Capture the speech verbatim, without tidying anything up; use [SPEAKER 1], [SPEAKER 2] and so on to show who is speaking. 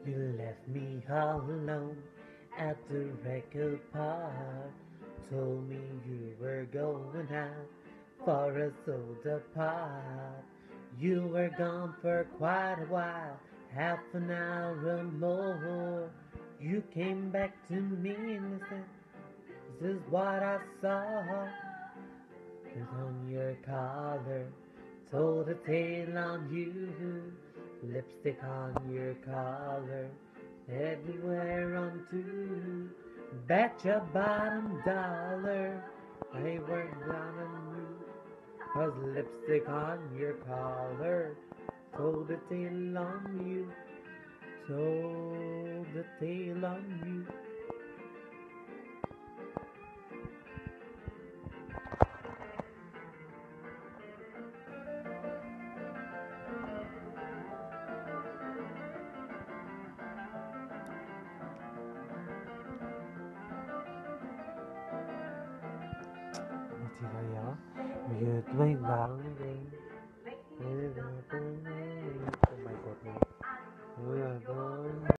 [SPEAKER 1] You left me all alone at the record park. Told me you were going out for a soda pop. You were gone for quite a while, half an hour or more. You came back to me and said, "This is what I saw." It's on your collar, told a tale on you. Lipstick on your collar, everywhere on two. Bet your bottom dollar I weren't gonna move. Cause lipstick on your collar, told a tale on you. Told a tale on you. Thì là gì hả? Bây giờ mấy bạn đi. Oh my god, no.